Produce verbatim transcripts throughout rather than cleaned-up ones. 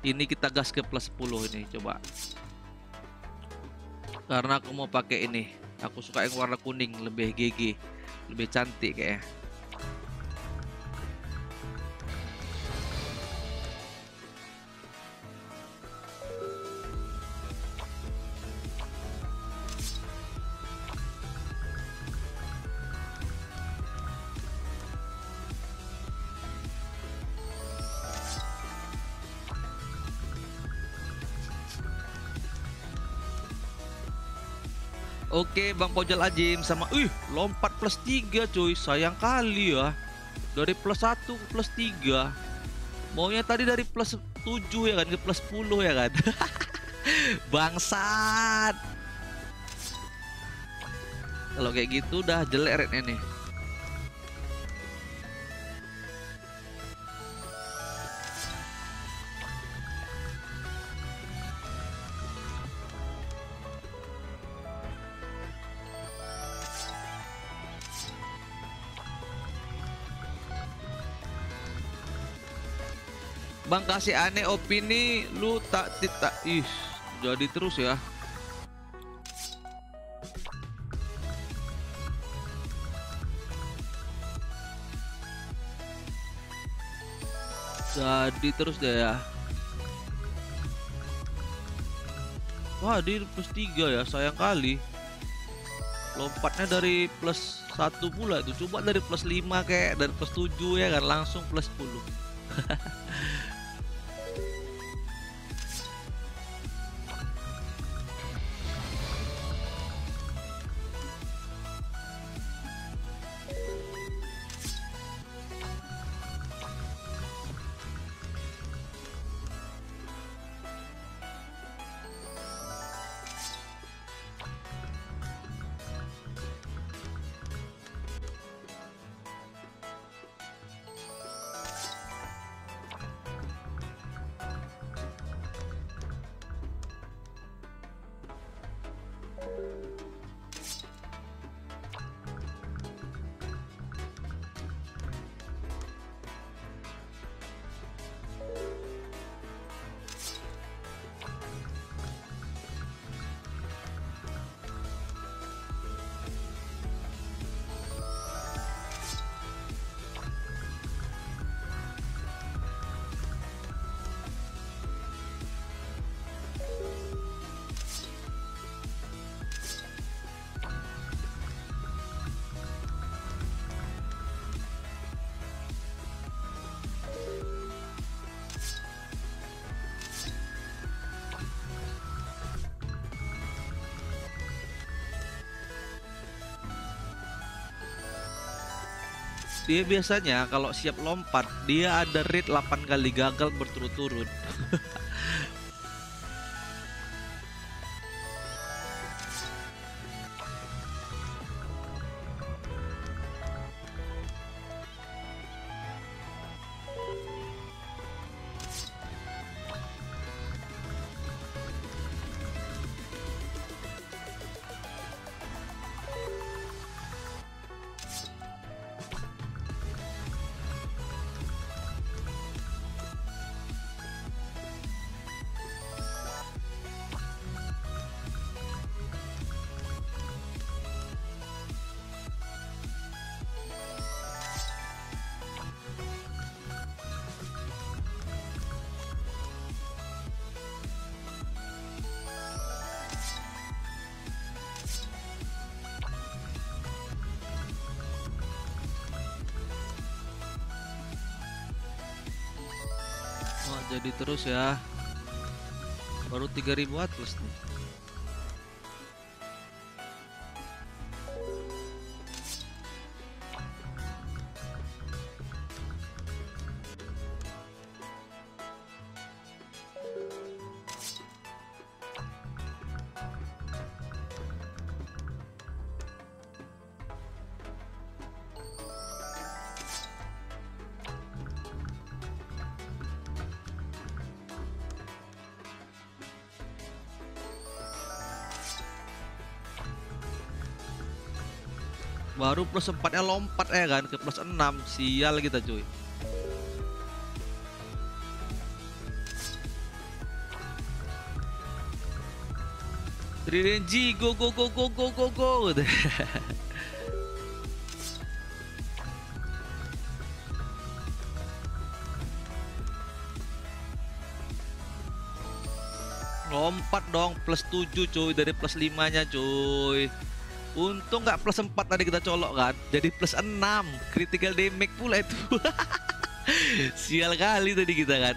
Ini kita gas ke plus sepuluh ini, coba. Karena aku mau pakai ini. Aku suka yang warna kuning, lebih G G, lebih cantik kayaknya. Oke, Bang Pojal Ajim sama ih, lompat plus tiga cuy. Sayang kali ya. Dari plus satu ke plus tiga. Maunya tadi dari plus tujuh ya kan ke plus sepuluh ya kan. Bangsat. Kalau kayak gitu udah jelek rate-nya nih. Bang kasih aneh opini lu tak tidak ih jadi terus ya. Jadi terus deh ya. Wah, di plus tiga ya, sayang kali. Lompatnya dari plus satu pula itu. Coba dari plus lima kayak dari plus tujuh ya kan langsung plus sepuluh. Dia biasanya kalau siap lompat dia ada rate delapan kali gagal berturut-turut. Wah, jadi terus ya. Baru tiga ribu atlas nih. Baru plus empatnya lompat ya kan ke plus enam. Sial kita cuy. Trident G, go go go go go go go. Lompat dong, plus tujuh cuy, dari plus lima nya cuy. Untung nggak plus empat tadi kita colok kan, jadi plus enam. Critical damage pula itu. Sial kali tadi kita kan.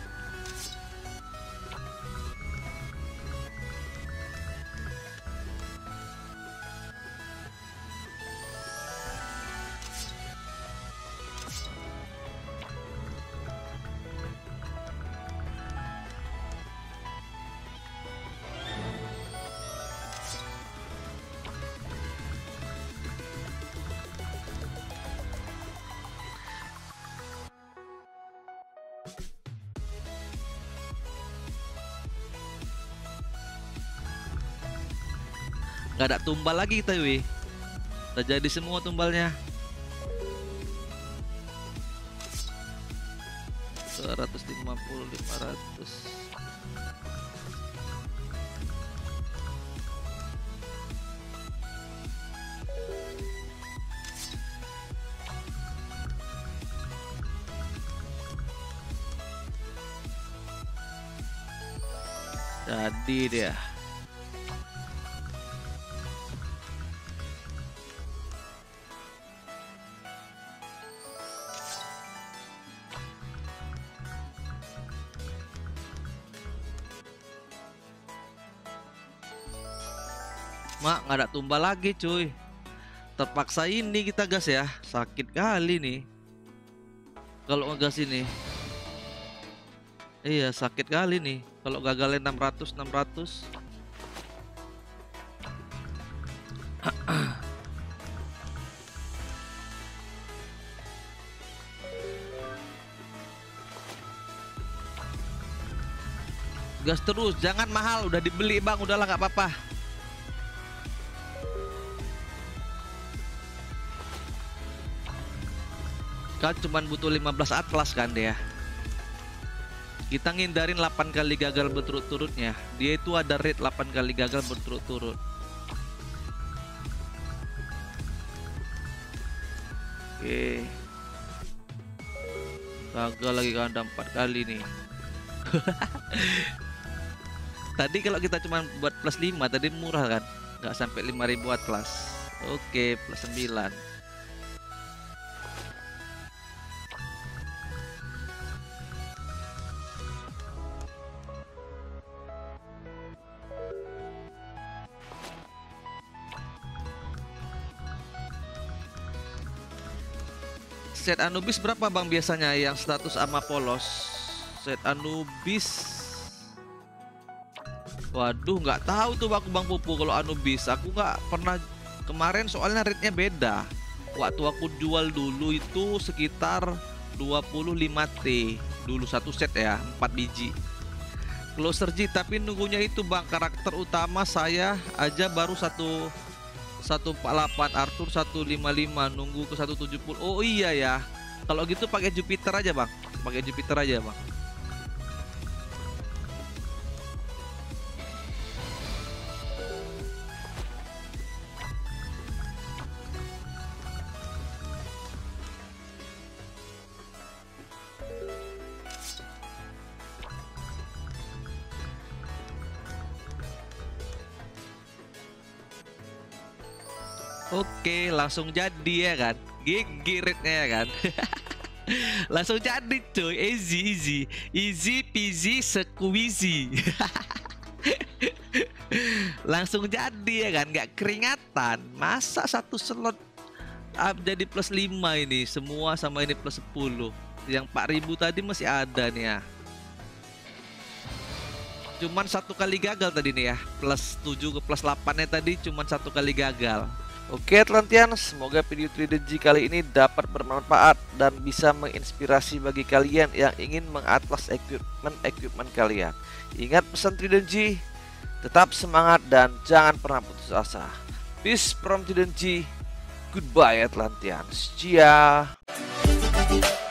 Gak ada tumbal lagi kita weh. Udah jadi semua tumbalnya. Seratus lima puluh, lima ratus. Jadi dia. Mak, nggak ada tumbal lagi cuy. Terpaksa ini kita gas ya. Sakit kali nih kalau ngegas ini. Iya, sakit kali nih kalau gagalin enam ratus enam ratus. Gas terus, jangan mahal, udah dibeli bang, udahlah nggak apa-apa. Kan cuman butuh lima belas atlas kan dia. Kita ngindarin delapan kali gagal berturut-turutnya. Dia itu ada rate delapan kali gagal berturut-turut. Oke. Gagal lagi kan, ada empat kali nih. Tadi kalau kita cuma buat plus lima tadi murah kan, nggak sampai lima ribu atlas. Oke, plus sembilan. Set Anubis berapa bang biasanya yang status ama polos? Set Anubis, waduh nggak tahu tuh aku bang Pupu kalau Anubis. Aku nggak pernah kemarin soalnya rate-nya beda. Waktu aku jual dulu itu sekitar dua puluh lima T dulu satu set ya, empat biji. Closer G, tapi nunggunya itu bang karakter utama saya aja baru satu seratus empat puluh delapan, Arthur seratus lima puluh lima, nunggu ke seratus tujuh puluh. Oh iya ya. Kalau gitu pakai Jupiter aja, Bang. Pakai Jupiter aja, Bang. Oke, langsung jadi ya kan. Gigi rate-nya ya kan. Langsung jadi cuy, easy easy. Easy peasy squeezy. Langsung jadi ya kan, nggak keringatan. Masa satu slot up jadi plus lima ini, semua sama ini plus sepuluh. Yang empat ribu tadi masih ada nih ya. Cuman satu kali gagal tadi nih ya. Plus tujuh ke plus delapan-nya tadi cuman satu kali gagal. Oke Atlantian, semoga video Trident G kali ini dapat bermanfaat dan bisa menginspirasi bagi kalian yang ingin mengatlas equipment-equipment kalian. Ingat pesan Trident G, tetap semangat dan jangan pernah putus asa. Peace from Trident G, goodbye Atlantian, see ya.